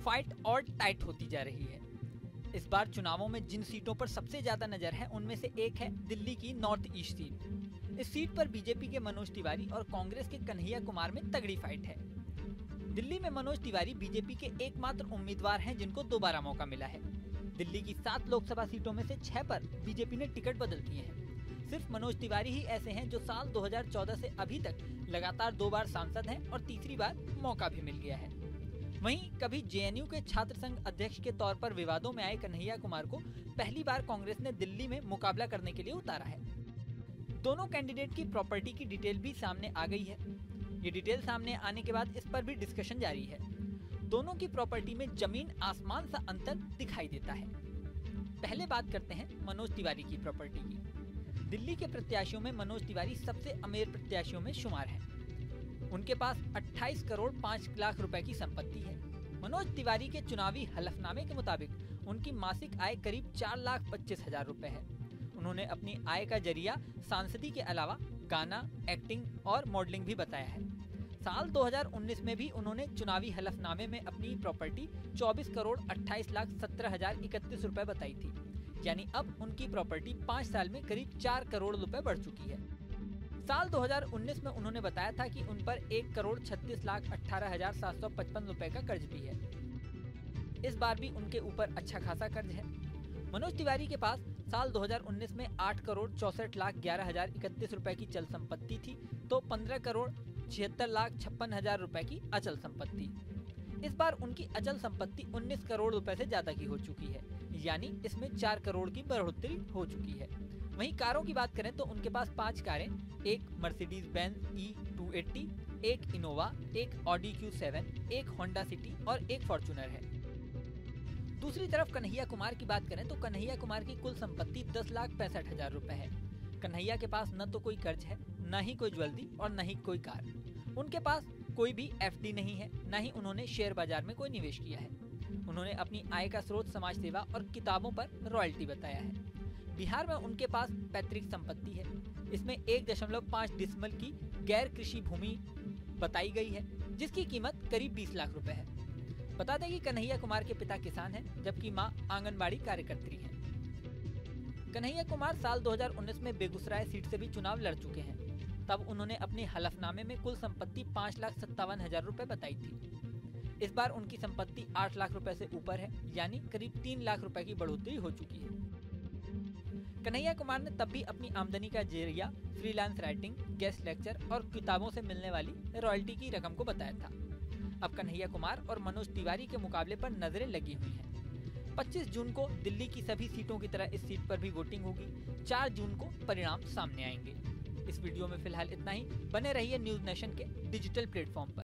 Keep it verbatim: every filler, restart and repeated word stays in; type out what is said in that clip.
Fight और tight होती जा रही है। इस बार चुनावों में जिन सीटों पर सबसे ज्यादा नजर है उनमें से एक है दिल्ली की नॉर्थ ईस्ट सीट। इस सीट पर बीजेपी के मनोज तिवारी और कांग्रेस के कन्हैया कुमार में तगड़ी फाइट है। दिल्ली में मनोज तिवारी बीजेपी के एकमात्र उम्मीदवार हैं जिनको दोबारा मौका मिला है। दिल्ली की सात लोकसभा सीटों में से छह पर बीजेपी ने टिकट बदल दिए हैं। सिर्फ मनोज तिवारी ही ऐसे हैं जो साल दो हज़ार चौदह से अभी तक लगातार दो बार सांसद हैं और तीसरी बार मौका भी मिल गया है। वहीं कभी जेएनयू के छात्र संघ अध्यक्ष के तौर पर विवादों में आए कन्हैया कुमार को पहली बार कांग्रेस ने दिल्ली में मुकाबला करने के लिए उतारा है। दोनों कैंडिडेट की प्रॉपर्टी की डिटेल भी सामने आ गई है। ये डिटेल सामने आने के बाद इस पर भी डिस्कशन जारी है। दोनों की प्रॉपर्टी में जमीन आसमान सा अंतर दिखाई देता है। पहले बात करते हैं मनोज तिवारी की प्रॉपर्टी की। दिल्ली के प्रत्याशियों में मनोज तिवारी सबसे अमीर प्रत्याशियों में शुमार है। उनके पास अट्ठाईस करोड़ पाँच लाख रुपए की संपत्ति है। मनोज तिवारी के चुनावी हलफनामे के मुताबिक उनकी मासिक आय करीब चार लाख पच्चीस हजार रुपए है। उन्होंने अपनी आय का जरिया सांसदी के अलावा गाना, एक्टिंग और मॉडलिंग भी बताया है। साल दो हज़ार उन्नीस में भी उन्होंने चुनावी हलफनामे में अपनी प्रॉपर्टी चौबीस करोड़ अट्ठाईस लाख सत्रह हजार इकतीस रुपए बताई थी। यानी अब उनकी प्रॉपर्टी पाँच साल में करीब चार करोड़ रुपए बढ़ चुकी है। साल दो हज़ार उन्नीस में उन्होंने बताया था कि उन पर एक करोड़ छत्तीस लाख अठारह हजार सात सौ पचपन रुपए का कर्ज भी है। इस बार भी उनके ऊपर अच्छा खासा कर्ज है। मनोज तिवारी के पास साल दो हज़ार उन्नीस में आठ करोड़ चौसठ लाख ग्यारह हजार इकतीस रुपए की चल संपत्ति थी, तो पंद्रह करोड़ छिहत्तर लाख छप्पन हजार रुपए की अचल संपत्ति। इस बार उनकी अचल संपत्ति उन्नीस करोड़ रुपए से ज्यादा की हो चुकी है, यानी इसमें चार करोड़ की बढ़ोतरी हो चुकी है। वहीं कारों की बात करें तो उनके पास पांच कारें, एक Mercedes Benz E two eighty, एक इनोवा, एक ऑडी क्यू सेवन, एक होंडा सिटी और एक फॉर्च्यूनर है। दूसरी तरफ कन्हैया कुमार की बात करें तो कन्हैया कुमार की कुल संपत्ति दस लाख पैंसठ हजार रुपए है। कन्हैया के पास न तो कोई कर्ज है, न ही कोई ज्वेलरी और न ही कोई कार। उनके पास कोई भी एफडी नहीं है, न ही उन्होंने शेयर बाजार में कोई निवेश किया है। उन्होंने अपनी आय का स्रोत समाज सेवा और किताबों पर रॉयल्टी बताया है। बिहार में उनके पास पैतृक संपत्ति है। इसमें एक दशमलव पाँच डिसमल की गैर कृषि भूमि बताई गई है, जिसकी कीमत करीब बीस लाख रुपए है। बता दें कि कन्हैया कुमार के पिता किसान हैं, जबकि मां आंगनबाड़ी कार्यकर्त्री हैं। कन्हैया कुमार साल दो हज़ार उन्नीस में बेगूसराय सीट से भी चुनाव लड़ चुके हैं। तब उन्होंने अपने हलफनामे में कुल संपत्ति पाँच लाख सत्तावन हजार रुपए बताई थी। इस बार उनकी संपत्ति आठ लाख रुपए से ऊपर है, यानी करीब तीन लाख रुपए की बढ़ोतरी हो चुकी है। कन्हैया कुमार ने तब भी अपनी आमदनी का जरिया फ्रीलांस राइटिंग, गेस्ट लेक्चर और किताबों से मिलने वाली रॉयल्टी की रकम को बताया था। अब कन्हैया कुमार और मनोज तिवारी के मुकाबले पर नजरें लगी हुई हैं। पच्चीस जून को दिल्ली की सभी सीटों की तरह इस सीट पर भी वोटिंग होगी। चार जून को परिणाम सामने आएंगे। इस वीडियो में फिलहाल इतना ही। बने रहिए न्यूज नेशन के डिजिटल प्लेटफॉर्म पर।